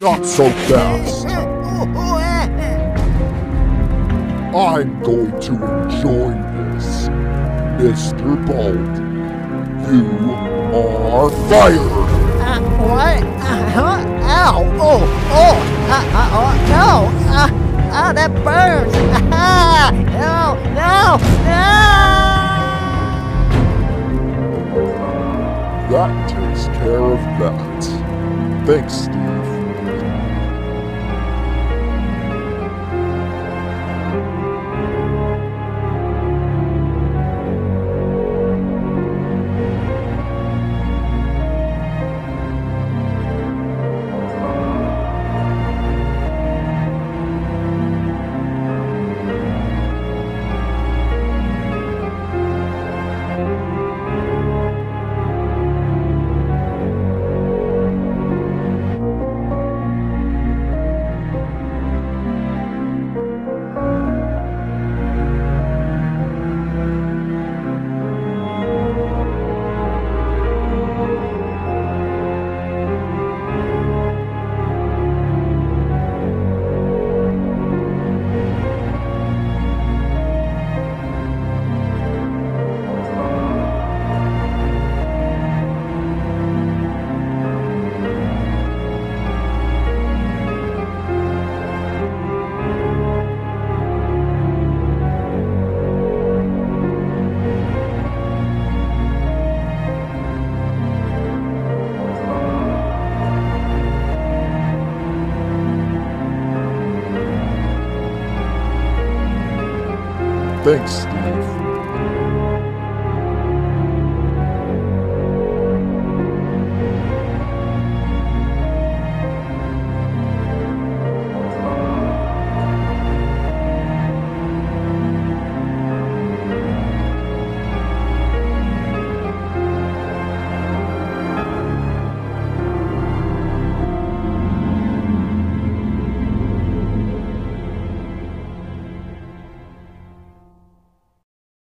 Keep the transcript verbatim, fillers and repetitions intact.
Not so fast. I'm going to enjoy this. Mister Baldi, you are fired! Uh, what? Uh, huh? Ow! Oh! Oh! Uh, uh, oh! No! Uh, ah! That burns! Ah! No! No! No! That takes care of that. Thanks, Steve. Thanks, Steve.